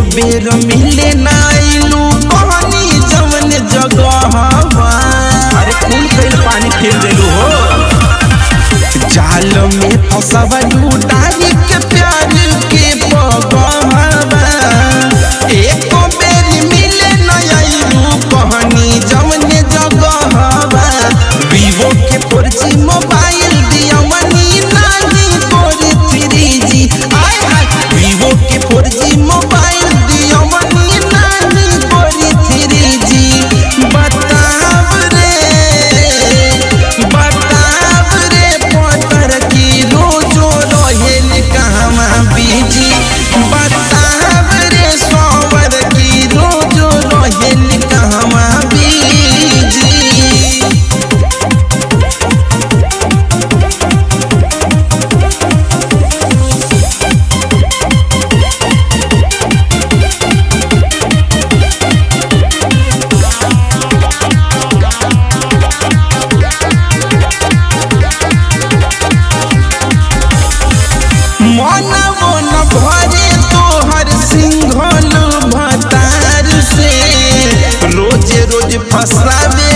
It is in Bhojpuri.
बेर मिले नाइलू कहनी जवन जगह। अरे कौन कइल पानी फेर देलू हो जाल में फसवलू डाली के प्यार के पगहवा। एक बेर मिले नाइलू कहनी जवन जगह। वीवो के 4G मोबाइल दिया मनी नहीं तोर 3G। वीवो के 4G मोबाइल दिया मनी नहीं तोर 3G। बताव रे पतर की रोजो रहेल कहवा बीजी। बताव रे सवर की रोजो रहेल कहवा बीजी। मनवो न भरे तोहर सिंघल भतार से रोज रोज फसावे